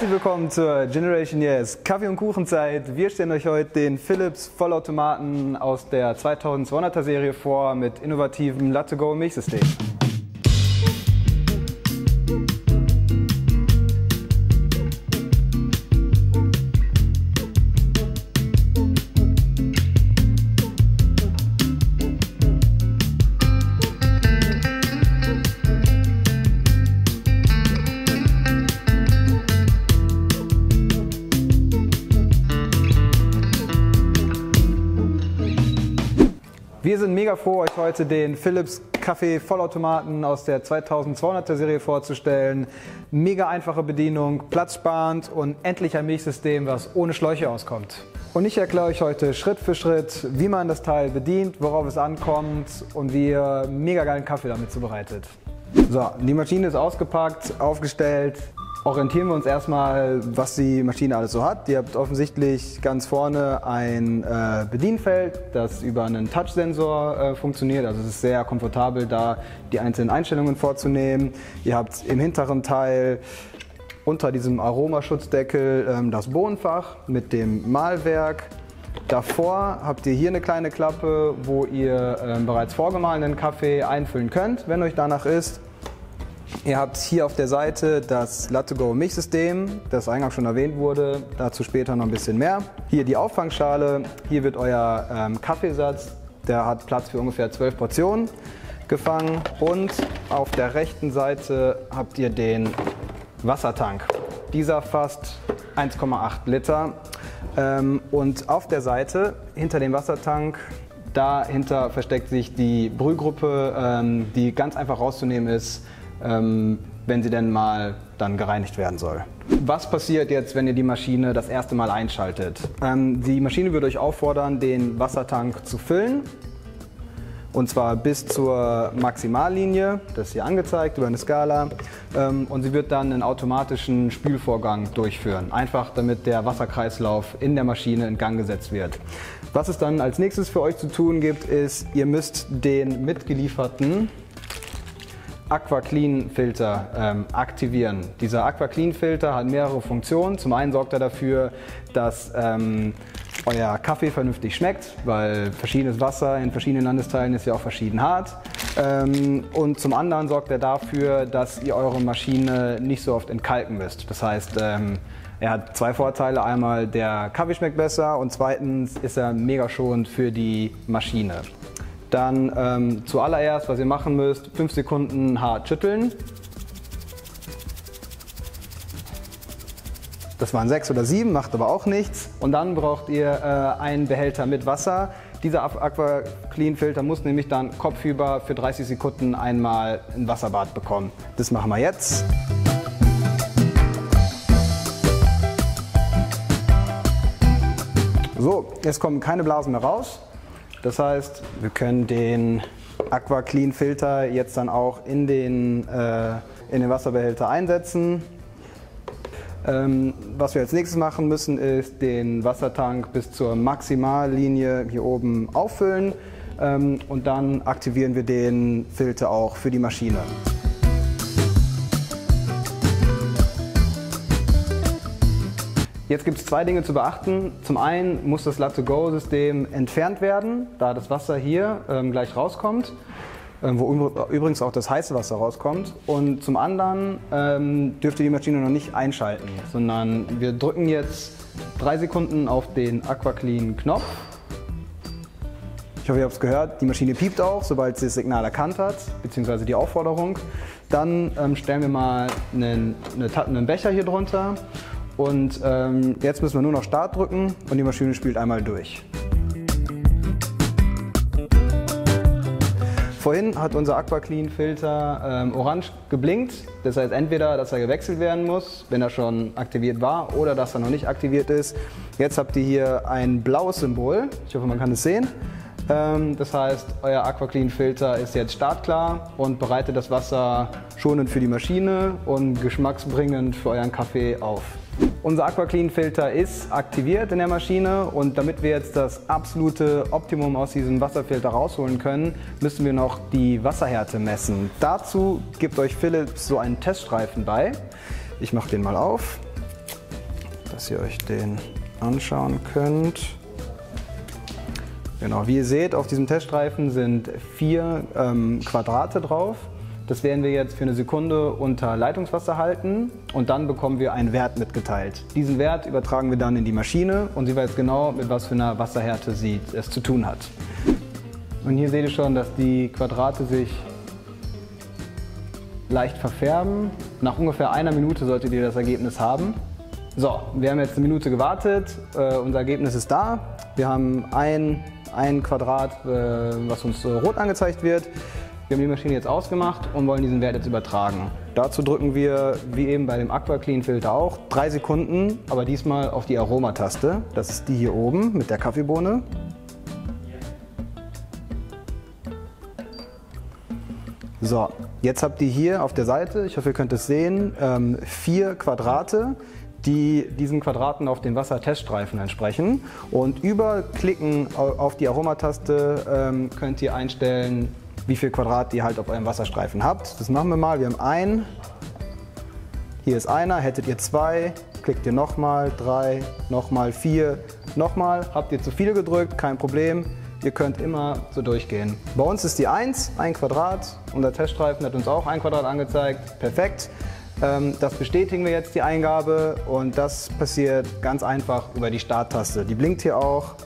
Herzlich willkommen zur Generation Yes Kaffee- und Kuchenzeit. Wir stellen euch heute den Philips Vollautomaten aus der 2200er Serie vor mit innovativem Latte-Go Milchsystem. Wir sind mega froh, euch heute den Philips Kaffee Vollautomaten aus der 2200er Serie vorzustellen. Mega einfache Bedienung, platzsparend und endlich ein Milchsystem, was ohne Schläuche auskommt. Und ich erkläre euch heute Schritt für Schritt, wie man das Teil bedient, worauf es ankommt und wie ihr mega geilen Kaffee damit zubereitet. So, die Maschine ist ausgepackt, aufgestellt. Orientieren wir uns erstmal, was die Maschine alles so hat. Ihr habt offensichtlich ganz vorne ein Bedienfeld, das über einen Touchsensor funktioniert. Also es ist sehr komfortabel, da die einzelnen Einstellungen vorzunehmen. Ihr habt im hinteren Teil unter diesem Aromaschutzdeckel das Bohnenfach mit dem Mahlwerk. Davor habt ihr hier eine kleine Klappe, wo ihr bereits vorgemahlenen Kaffee einfüllen könnt, wenn euch danach ist. Ihr habt hier auf der Seite das Latte-Go Milchsystem, das eingangs schon erwähnt wurde, dazu später noch ein bisschen mehr. Hier die Auffangschale, hier wird euer Kaffeesatz, der hat Platz für ungefähr 12 Portionen gefangen. Und auf der rechten Seite habt ihr den Wassertank. Dieser fasst 1,8 Liter. Und auf der Seite, hinter dem Wassertank, dahinter versteckt sich die Brühgruppe, die ganz einfach rauszunehmen ist, wenn sie denn mal dann gereinigt werden soll. Was passiert jetzt, wenn ihr die Maschine das erste Mal einschaltet? Die Maschine wird euch auffordern, den Wassertank zu füllen. Und zwar bis zur Maximallinie, das ist hier angezeigt über eine Skala. Und sie wird dann einen automatischen Spülvorgang durchführen. Einfach damit der Wasserkreislauf in der Maschine in Gang gesetzt wird. Was es dann als nächstes für euch zu tun gibt, ist, ihr müsst den mitgelieferten AquaClean-Filter aktivieren. Dieser AquaClean-Filter hat mehrere Funktionen. Zum einen sorgt er dafür, dass euer Kaffee vernünftig schmeckt, weil verschiedenes Wasser in verschiedenen Landesteilen ist ja auch verschieden hart. Und zum anderen sorgt er dafür, dass ihr eure Maschine nicht so oft entkalken müsst. Das heißt, er hat zwei Vorteile. Einmal, der Kaffee schmeckt besser und zweitens ist er mega schonend für die Maschine. Dann zuallererst, was ihr machen müsst, 5 Sekunden hart schütteln. Das waren 6 oder 7, macht aber auch nichts. Und dann braucht ihr einen Behälter mit Wasser. Dieser AquaClean-Filter muss nämlich dann kopfüber für 30 Sekunden einmal ein Wasserbad bekommen. Das machen wir jetzt. So, jetzt kommen keine Blasen mehr raus. Das heißt, wir können den AquaClean-Filter jetzt dann auch in den Wasserbehälter einsetzen. Was wir als nächstes machen müssen, ist den Wassertank bis zur Maximallinie hier oben auffüllen und dann aktivieren wir den Filter auch für die Maschine. Jetzt gibt es zwei Dinge zu beachten. Zum einen muss das Latte-Go-System entfernt werden, da das Wasser hier gleich rauskommt, wo übrigens auch das heiße Wasser rauskommt. Und zum anderen dürft ihr die Maschine noch nicht einschalten, sondern wir drücken jetzt 3 Sekunden auf den AquaClean-Knopf. Ich hoffe, ihr habt es gehört, die Maschine piept auch, sobald sie das Signal erkannt hat, beziehungsweise die Aufforderung. Dann stellen wir mal einen Becher hier drunter. Und jetzt müssen wir nur noch Start drücken und die Maschine spült einmal durch. Vorhin hat unser AquaClean-Filter orange geblinkt. Das heißt entweder, dass er gewechselt werden muss, wenn er schon aktiviert war, oder dass er noch nicht aktiviert ist. Jetzt habt ihr hier ein blaues Symbol. Ich hoffe, man kann es sehen. Das heißt, euer AquaClean-Filter ist jetzt startklar und bereitet das Wasser schonend für die Maschine und geschmacksbringend für euren Kaffee auf. Unser AquaClean-Filter ist aktiviert in der Maschine und damit wir jetzt das absolute Optimum aus diesem Wasserfilter rausholen können, müssen wir noch die Wasserhärte messen. Dazu gibt euch Philips so einen Teststreifen bei. Ich mache den mal auf. dass ihr euch den anschauen könnt. Genau, wie ihr seht, auf diesem Teststreifen sind 4 Quadrate drauf. Das werden wir jetzt für eine Sekunde unter Leitungswasser halten und dann bekommen wir einen Wert mitgeteilt. Diesen Wert übertragen wir dann in die Maschine und sie weiß genau, mit was für einer Wasserhärte sie es zu tun hat. Und hier seht ihr schon, dass die Quadrate sich leicht verfärben. Nach ungefähr einer Minute solltet ihr das Ergebnis haben. So, wir haben jetzt eine Minute gewartet, unser Ergebnis ist da. Wir haben ein Quadrat, was uns rot angezeigt wird. Wir haben die Maschine jetzt ausgemacht und wollen diesen Wert jetzt übertragen. Dazu drücken wir, wie eben bei dem AquaClean Filter auch, 3 Sekunden, aber diesmal auf die Aromataste. Das ist die hier oben mit der Kaffeebohne. So, jetzt habt ihr hier auf der Seite, ich hoffe ihr könnt es sehen, 4 Quadrate, die diesen Quadraten auf den Wasserteststreifen entsprechen. Und über Klicken auf die Aromataste könnt ihr einstellen, wie viel Quadrat ihr halt auf eurem Wasserstreifen habt. Das machen wir mal. Wir haben einen. Hier ist einer. Hättet ihr 2, klickt ihr nochmal, 3, nochmal 4, nochmal. Habt ihr zu viel gedrückt, kein Problem. Ihr könnt immer so durchgehen. Bei uns ist die 1, ein Quadrat. Unser Teststreifen hat uns auch ein Quadrat angezeigt. Perfekt. Das bestätigen wir jetzt, die Eingabe. Und das passiert ganz einfach über die Starttaste. Die blinkt hier auch.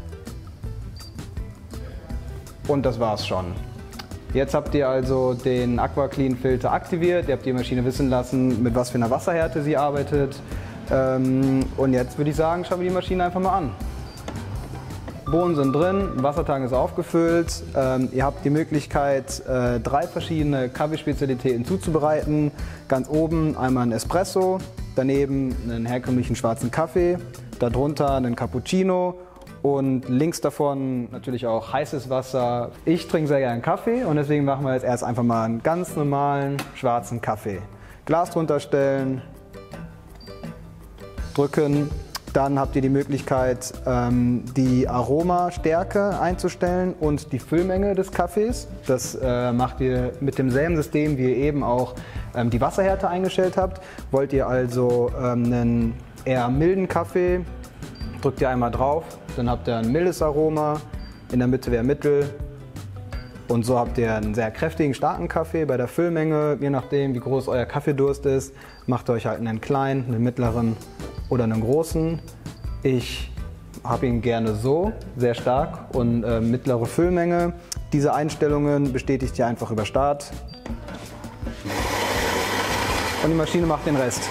Und das war's schon. Jetzt habt ihr also den AquaClean Filter aktiviert, ihr habt die Maschine wissen lassen, mit was für einer Wasserhärte sie arbeitet. Und jetzt würde ich sagen, schauen wir die Maschine einfach mal an. Bohnen sind drin, Wassertank ist aufgefüllt. Ihr habt die Möglichkeit, 3 verschiedene Kaffeespezialitäten zuzubereiten. Ganz oben einmal ein Espresso, daneben einen herkömmlichen schwarzen Kaffee, darunter einen Cappuccino. Und links davon natürlich auch heißes Wasser. Ich trinke sehr gerne Kaffee und deswegen machen wir jetzt erst einfach mal einen ganz normalen schwarzen Kaffee. Glas drunter stellen, drücken. Dann habt ihr die Möglichkeit, die Aromastärke einzustellen und die Füllmenge des Kaffees. Das macht ihr mit demselben System, wie ihr eben auch die Wasserhärte eingestellt habt. Wollt ihr also einen eher milden Kaffee, drückt ihr einmal drauf, dann habt ihr ein mildes Aroma, in der Mitte wäre mittel und so habt ihr einen sehr kräftigen, starken Kaffee. Bei der Füllmenge, je nachdem wie groß euer Kaffeedurst ist, macht ihr euch halt einen kleinen, einen mittleren oder einen großen. Ich habe ihn gerne so, sehr stark und mittlere Füllmenge. Diese Einstellungen bestätigt ihr einfach über Start und die Maschine macht den Rest.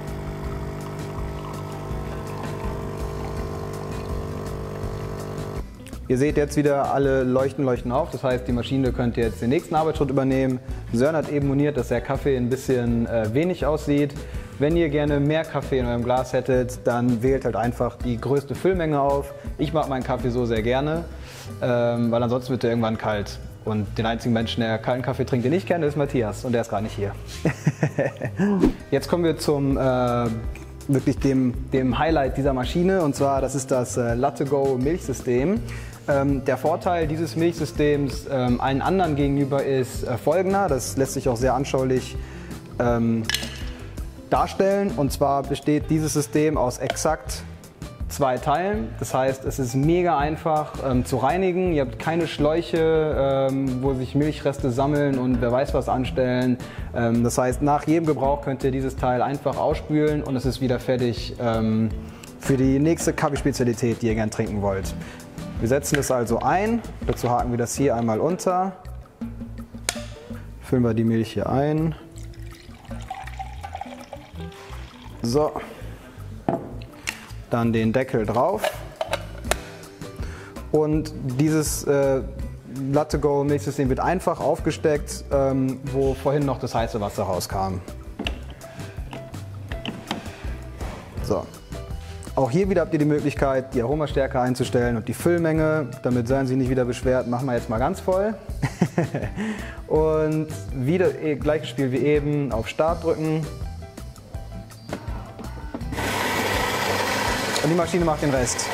Ihr seht jetzt wieder, alle leuchten auf, das heißt, die Maschine könnt ihr jetzt den nächsten Arbeitsschritt übernehmen. Sören hat eben moniert, dass der Kaffee ein bisschen wenig aussieht. Wenn ihr gerne mehr Kaffee in eurem Glas hättet, dann wählt halt einfach die größte Füllmenge auf. Ich mag meinen Kaffee so sehr gerne, weil ansonsten wird er irgendwann kalt. Und den einzigen Menschen, der kalten Kaffee trinkt, den ich kenne, ist Matthias und der ist gar nicht hier. Jetzt kommen wir zum wirklich dem Highlight dieser Maschine, und zwar das ist das Latte-Go Milchsystem. Der Vorteil dieses Milchsystems allen anderen gegenüber ist folgender, das lässt sich auch sehr anschaulich darstellen, und zwar besteht dieses System aus exakt 2 Teilen. Das heißt, es ist mega einfach zu reinigen. Ihr habt keine Schläuche, wo sich Milchreste sammeln und wer weiß was anstellen. Das heißt, nach jedem Gebrauch könnt ihr dieses Teil einfach ausspülen und es ist wieder fertig für die nächste Kaffeespezialität, die ihr gern trinken wollt. Wir setzen es also ein. Dazu haken wir das hier einmal unter. Füllen wir die Milch hier ein. So. Dann den Deckel drauf und dieses Latte-Go Milchsystem wird einfach aufgesteckt, wo vorhin noch das heiße Wasser rauskam. So. Auch hier wieder habt ihr die Möglichkeit, die Aromastärke einzustellen und die Füllmenge. Damit seien Sie nicht wieder beschwert, machen wir jetzt mal ganz voll. Und wieder gleiches Spiel wie eben, auf Start drücken. Und die Maschine macht den Rest.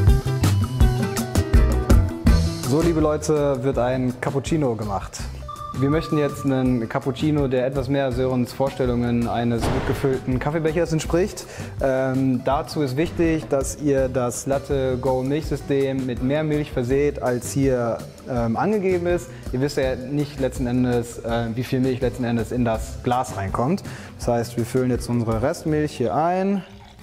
So, liebe Leute, wird ein Cappuccino gemacht. Wir möchten jetzt einen Cappuccino, der etwas mehr Sörens Vorstellungen eines gut gefüllten Kaffeebechers entspricht. Dazu ist wichtig, dass ihr das Latte Go Milchsystem mit mehr Milch verseht, als hier angegeben ist. Ihr wisst ja nicht letzten Endes, wie viel Milch letzten Endes in das Glas reinkommt. Das heißt, wir füllen jetzt unsere Restmilch hier ein.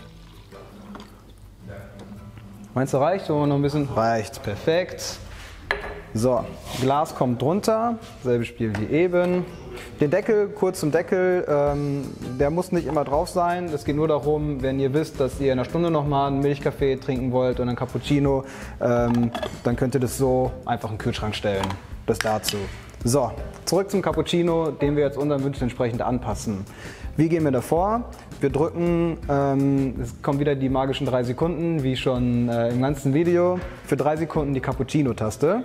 Meinst du, reicht? Wollen wir noch ein bisschen? Reicht, perfekt. So, Glas kommt drunter, selbes Spiel wie eben. Den Deckel, kurz zum Deckel, der muss nicht immer drauf sein. Es geht nur darum, wenn ihr wisst, dass ihr in einer Stunde nochmal einen Milchkaffee trinken wollt oder einen Cappuccino, dann könnt ihr das so einfach in den Kühlschrank stellen. Das dazu. So, zurück zum Cappuccino, den wir jetzt unseren Wünschen entsprechend anpassen. Wie gehen wir davor? Wir drücken, es kommen wieder die magischen 3 Sekunden, wie schon im ganzen Video, für 3 Sekunden die Cappuccino-Taste.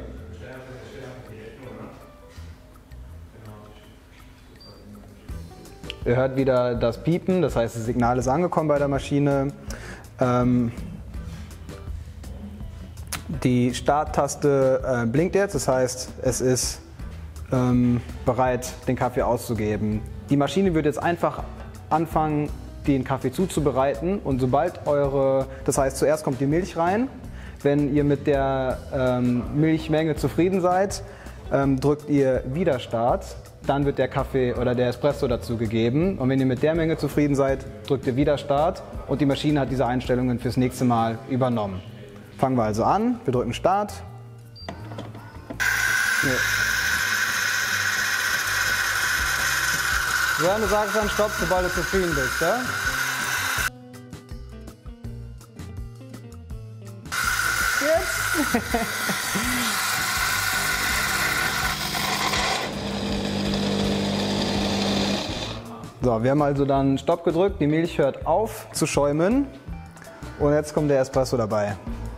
Ihr hört wieder das Piepen, das heißt, das Signal ist angekommen bei der Maschine. Die Starttaste blinkt jetzt, das heißt, es ist bereit, den Kaffee auszugeben. Die Maschine wird jetzt einfach anfangen, den Kaffee zuzubereiten und sobald das heißt, zuerst kommt die Milch rein. Wenn ihr mit der Milchmenge zufrieden seid, drückt ihr wieder Start. Dann wird der Kaffee oder der Espresso dazu gegeben. Und wenn ihr mit der Menge zufrieden seid, drückt ihr wieder Start und die Maschine hat diese Einstellungen fürs nächste Mal übernommen. Fangen wir also an. Wir drücken Start. Nee. Ja, du sagst dann Stopp, sobald du zufrieden bist, ja? Jetzt! So, wir haben also dann Stopp gedrückt, die Milch hört auf zu schäumen und jetzt kommt der Espresso dabei.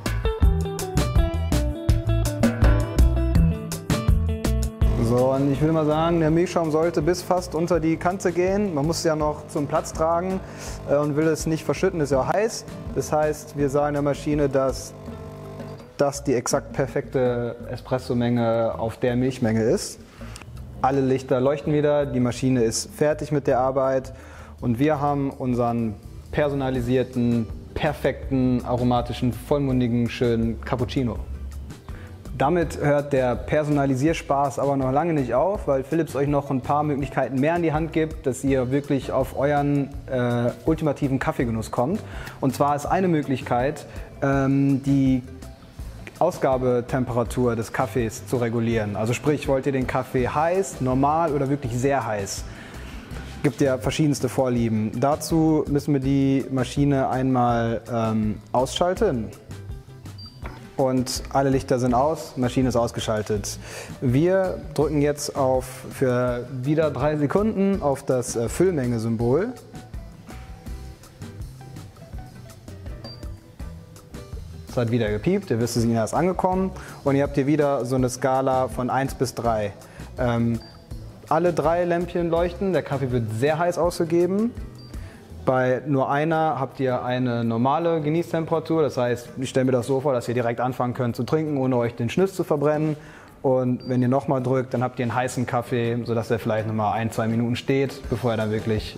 So, und ich will mal sagen, der Milchschaum sollte bis fast unter die Kante gehen. Man muss es ja noch zum Platz tragen und will es nicht verschütten, ist ja auch heiß. Das heißt, wir sagen der Maschine, dass das die exakt perfekte Espresso-Menge auf der Milchmenge ist. Alle Lichter leuchten wieder, die Maschine ist fertig mit der Arbeit und wir haben unseren personalisierten, perfekten, aromatischen, vollmundigen, schönen Cappuccino. Damit hört der Personalisierspaß aber noch lange nicht auf, weil Philips euch noch ein paar Möglichkeiten mehr in die Hand gibt, dass ihr wirklich auf euren ultimativen Kaffeegenuss kommt. Und zwar ist eine Möglichkeit, die Ausgabetemperatur des Kaffees zu regulieren. Also sprich, wollt ihr den Kaffee heiß, normal oder wirklich sehr heiß? Gibt ja verschiedenste Vorlieben. Dazu müssen wir die Maschine einmal ausschalten. Und alle Lichter sind aus, Maschine ist ausgeschaltet. Wir drücken jetzt für wieder 3 Sekunden auf das Füllmenge-Symbol. Es hat wieder gepiept, ihr wisst, es ist angekommen und ihr habt hier wieder so eine Skala von 1 bis 3. Alle 3 Lämpchen leuchten, der Kaffee wird sehr heiß ausgegeben. Bei nur einer habt ihr eine normale Genießtemperatur, das heißt, ich stelle mir das so vor, dass ihr direkt anfangen könnt zu trinken, ohne euch den Schnitz zu verbrennen. Und wenn ihr nochmal drückt, dann habt ihr einen heißen Kaffee, sodass er vielleicht nochmal 1-2 Minuten steht, bevor er dann wirklich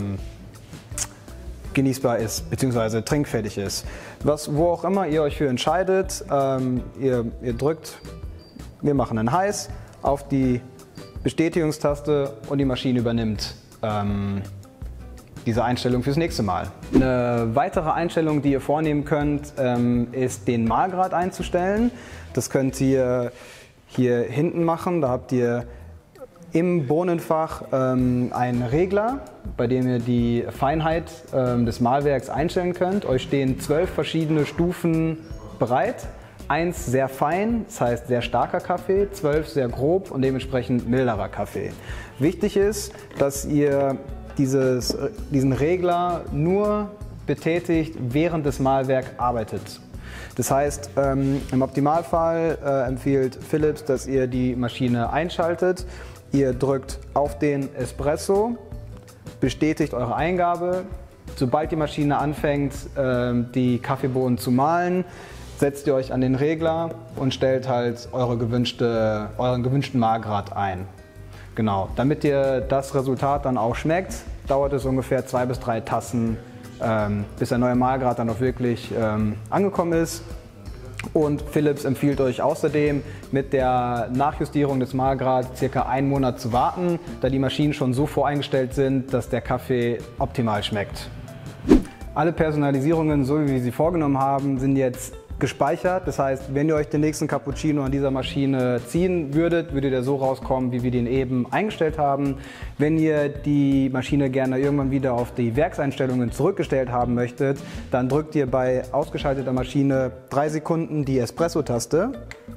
genießbar ist bzw. trinkfertig ist. Wo auch immer ihr euch für entscheidet, ihr drückt, wir machen einen heiß auf die Bestätigungstaste und die Maschine übernimmt diese Einstellung fürs nächste Mal. Eine weitere Einstellung, die ihr vornehmen könnt, ist den Mahlgrad einzustellen. Das könnt ihr hier hinten machen, da habt ihr im Bohnenfach einen Regler, bei dem ihr die Feinheit des Mahlwerks einstellen könnt. Euch stehen 12 verschiedene Stufen bereit. 1 sehr fein, das heißt sehr starker Kaffee, 12 sehr grob und dementsprechend milderer Kaffee. Wichtig ist, dass ihr diesen Regler nur betätigt, während das Mahlwerk arbeitet. Das heißt, im Optimalfall empfiehlt Philips, dass ihr die Maschine einschaltet. Ihr drückt auf den Espresso, bestätigt eure Eingabe. Sobald die Maschine anfängt, die Kaffeebohnen zu mahlen, setzt ihr euch an den Regler und stellt halt euren gewünschten Mahlgrad ein. Genau, damit dir das Resultat dann auch schmeckt, dauert es ungefähr 2 bis 3 Tassen, bis der neue Mahlgrad dann auch wirklich angekommen ist. Und Philips empfiehlt euch außerdem mit der Nachjustierung des Mahlgrads circa 1 Monat zu warten, da die Maschinen schon so voreingestellt sind, dass der Kaffee optimal schmeckt. Alle Personalisierungen, so wie wir sie vorgenommen haben, sind jetzt gespeichert. Das heißt, wenn ihr euch den nächsten Cappuccino an dieser Maschine ziehen würdet, würdet ihr so rauskommen, wie wir den eben eingestellt haben. Wenn ihr die Maschine gerne irgendwann wieder auf die Werkseinstellungen zurückgestellt haben möchtet, dann drückt ihr bei ausgeschalteter Maschine 3 Sekunden die Espresso-Taste.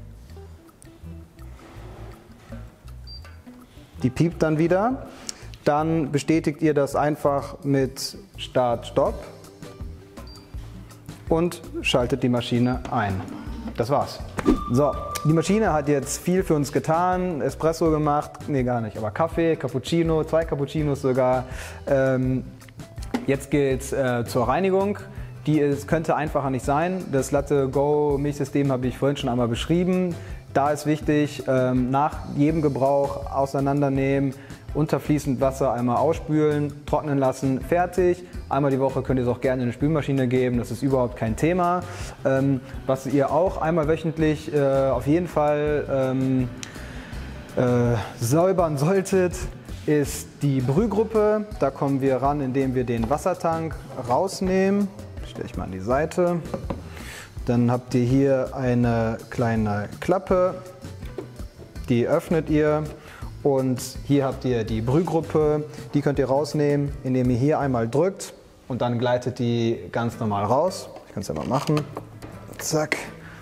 Die piept dann wieder. Dann bestätigt ihr das einfach mit Start, Stopp und schaltet die Maschine ein. Das war's. So, die Maschine hat jetzt viel für uns getan, Espresso gemacht, nee gar nicht, aber Kaffee, Cappuccino, 2 Cappuccinos sogar. Jetzt geht's zur Reinigung. Könnte einfacher nicht sein. Das Latte Go Milchsystem habe ich vorhin schon einmal beschrieben. Da ist wichtig, nach jedem Gebrauch auseinandernehmen, unter fließend Wasser einmal ausspülen, trocknen lassen, fertig. Einmal die Woche könnt ihr es auch gerne in eine Spülmaschine geben, das ist überhaupt kein Thema. Was ihr auch einmal wöchentlich auf jeden Fall säubern solltet, ist die Brühgruppe. Da kommen wir ran, indem wir den Wassertank rausnehmen. Stelle ich mal an die Seite. Dann habt ihr hier eine kleine Klappe, die öffnet ihr. Und hier habt ihr die Brühgruppe, die könnt ihr rausnehmen, indem ihr hier einmal drückt und dann gleitet die ganz normal raus. Ich kann es ja mal machen. Zack.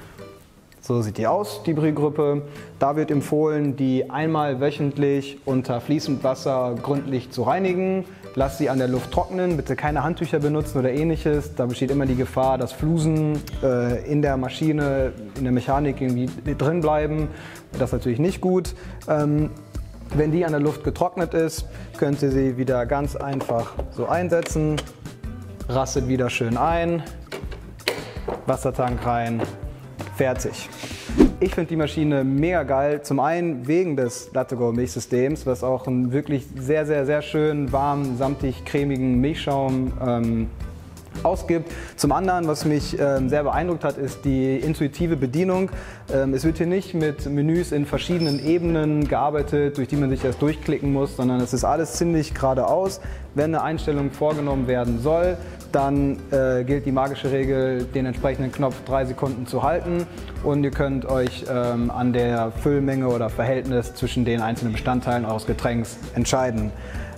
So sieht die aus, die Brühgruppe. Da wird empfohlen, die einmal wöchentlich unter fließend Wasser gründlich zu reinigen. Lasst sie an der Luft trocknen, bitte keine Handtücher benutzen oder ähnliches. Da besteht immer die Gefahr, dass Flusen in der Maschine, in der Mechanik irgendwie drin bleiben. Das ist natürlich nicht gut. Wenn die an der Luft getrocknet ist, könnt ihr sie wieder ganz einfach so einsetzen. Rastet wieder schön ein, Wassertank rein, fertig. Ich finde die Maschine mega geil, zum einen wegen des Latte Go Milchsystems, was auch einen wirklich sehr, sehr, sehr schönen, warmen, samtig cremigen Milchschaum ausgibt. Zum anderen, was mich sehr beeindruckt hat, ist die intuitive Bedienung. Es wird hier nicht mit Menüs in verschiedenen Ebenen gearbeitet, durch die man sich erst durchklicken muss, sondern es ist alles ziemlich geradeaus. Wenn eine Einstellung vorgenommen werden soll, dann gilt die magische Regel, den entsprechenden Knopf 3 Sekunden zu halten und ihr könnt euch an der Füllmenge oder Verhältnis zwischen den einzelnen Bestandteilen eures Getränks entscheiden.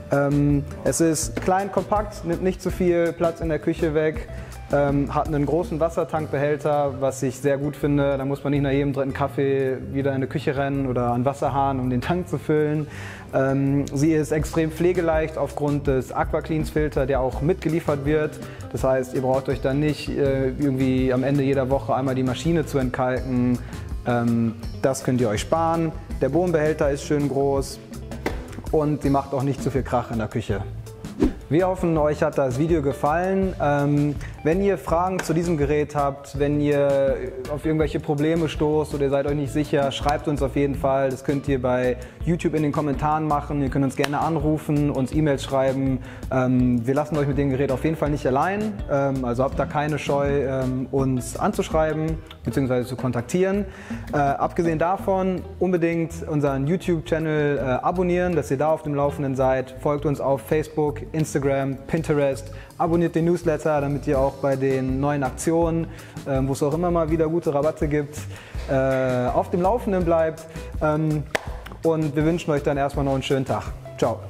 Es ist klein, kompakt, nimmt nicht zu viel Platz in der Küche weg, hat einen großen Wassertankbehälter, was ich sehr gut finde. Da muss man nicht nach jedem dritten Kaffee wieder in die Küche rennen oder an den Wasserhahn, um den Tank zu füllen. Sie ist extrem pflegeleicht aufgrund des AquaCleans Filter, der auch mitgeliefert wird. Das heißt, ihr braucht euch dann nicht irgendwie am Ende jeder Woche einmal die Maschine zu entkalken. Das könnt ihr euch sparen. Der Bohnenbehälter ist schön groß. Und sie macht auch nicht zu viel Krach in der Küche. Wir hoffen, euch hat das Video gefallen. Wenn ihr Fragen zu diesem Gerät habt, wenn ihr auf irgendwelche Probleme stoßt oder ihr seid euch nicht sicher, schreibt uns auf jeden Fall. Das könnt ihr bei YouTube in den Kommentaren machen. Ihr könnt uns gerne anrufen, uns E-Mails schreiben. Wir lassen euch mit dem Gerät auf jeden Fall nicht allein. Also habt da keine Scheu, uns anzuschreiben bzw. zu kontaktieren. Abgesehen davon unbedingt unseren YouTube-Channel abonnieren, dass ihr da auf dem Laufenden seid. Folgt uns auf Facebook, Instagram, Pinterest. Abonniert den Newsletter, damit ihr auch bei den neuen Aktionen, wo es auch immer mal wieder gute Rabatte gibt, auf dem Laufenden bleibt. Und wir wünschen euch dann erstmal noch einen schönen Tag. Ciao.